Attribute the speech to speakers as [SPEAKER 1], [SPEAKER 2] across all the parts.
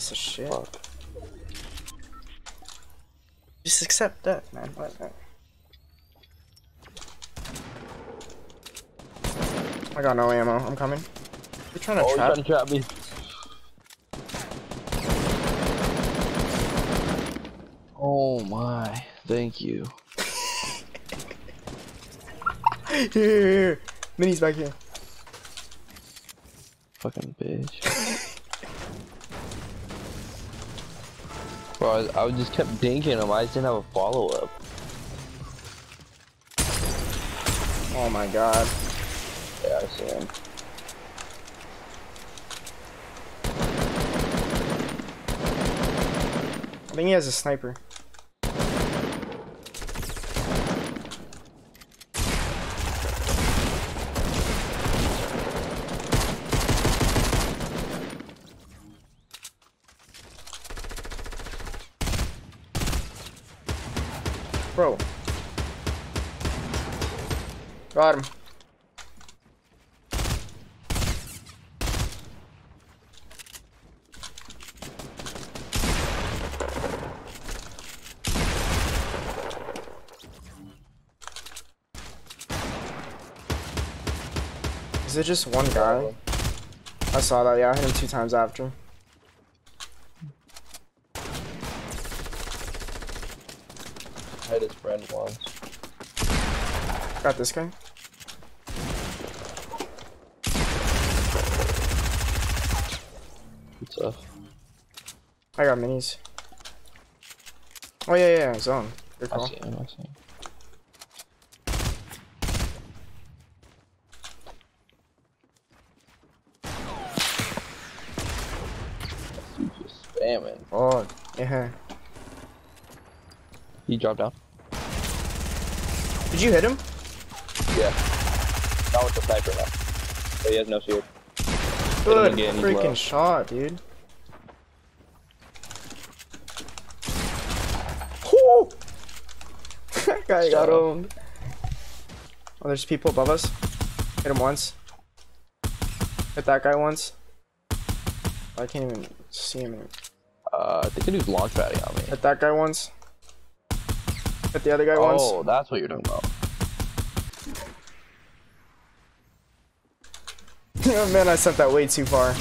[SPEAKER 1] piece of shit.
[SPEAKER 2] Fuck.
[SPEAKER 1] Just accept that, man. What? I got no ammo. I'm coming. You're trying to
[SPEAKER 2] Oh,
[SPEAKER 1] trap?
[SPEAKER 2] you're trying to trap me. Oh my, thank you.
[SPEAKER 1] Here. Mini's back here.
[SPEAKER 2] Fucking bitch. Bro, I just kept dinking him. I just didn't have a follow-up.
[SPEAKER 1] Oh my god.
[SPEAKER 2] Yeah, I see him.
[SPEAKER 1] I think he has a sniper. Bro. Got him. Is it just one guy? I saw that, yeah, I hit him 2 times after.
[SPEAKER 2] I hit his friend once.
[SPEAKER 1] Got this guy.
[SPEAKER 2] Good stuff.
[SPEAKER 1] I got minis. Oh yeah, zone. Good
[SPEAKER 2] I
[SPEAKER 1] call.
[SPEAKER 2] see him, I see him. Dude just spamming.
[SPEAKER 1] Oh, yeah.
[SPEAKER 2] He dropped down.
[SPEAKER 1] Did you hit him?
[SPEAKER 2] Yeah. Not with the sniper now. But he has no shield.
[SPEAKER 1] Good
[SPEAKER 2] again, he's low.
[SPEAKER 1] freaking shot, dude. Whoo! That guy got owned. Oh, there's people above us. Hit him once. Hit that guy once. I can't even see him.
[SPEAKER 2] I think the dude's launch padding on me.
[SPEAKER 1] Hit that guy once. Hit the other guy once.
[SPEAKER 2] Oh, that's what you're talking about.
[SPEAKER 1] Oh man, I sent that way too far.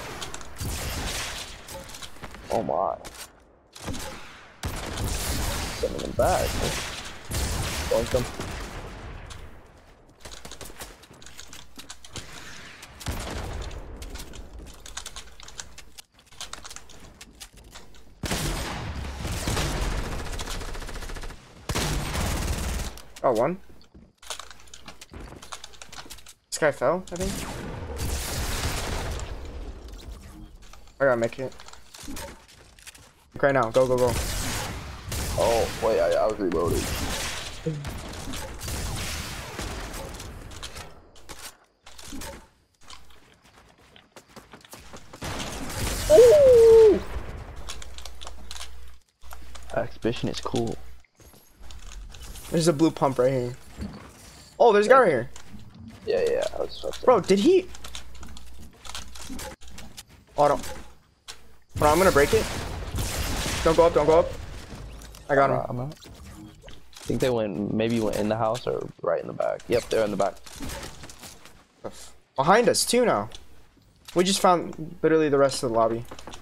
[SPEAKER 2] Oh my. Sending him back. Boink him.
[SPEAKER 1] Oh, one. This guy fell, I think. I gotta make it. Right now, go.
[SPEAKER 2] Oh, wait, I was reloading.
[SPEAKER 1] Ooh!
[SPEAKER 2] Exhibition is cool.
[SPEAKER 1] There's a blue pump right here. Oh, there's a guy right here.
[SPEAKER 2] Yeah, I was supposed to.
[SPEAKER 1] Bro, did he? Oh, don't. Bro, I'm gonna break it. Don't go up. I got him.
[SPEAKER 2] I'm out. I think they maybe went in the house or right in the back. Yep, they're in the back.
[SPEAKER 1] Behind us, too, now. We just found literally the rest of the lobby.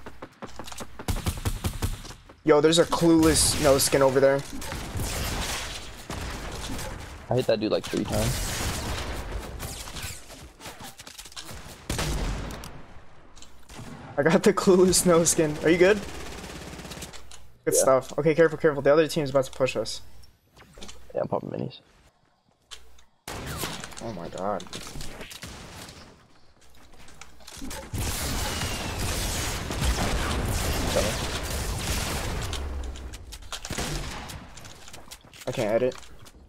[SPEAKER 1] Yo, there's a clueless no skin over there.
[SPEAKER 2] I hit that dude like 3 times.
[SPEAKER 1] I got the clueless no skin. Are you good? Good
[SPEAKER 2] Yeah.
[SPEAKER 1] stuff. Okay, careful. The other team's about to push us.
[SPEAKER 2] Yeah, I'm popping minis.
[SPEAKER 1] Oh my god. I can't edit.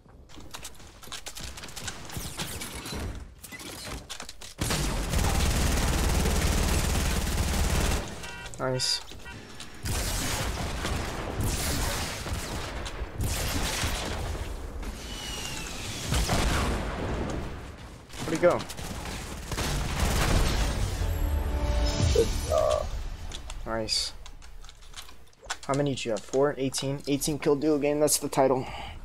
[SPEAKER 1] Nice. Where'd he go?
[SPEAKER 2] Good,
[SPEAKER 1] Nice. How many did you have? 4? 18? 18 kill duo game, that's the title.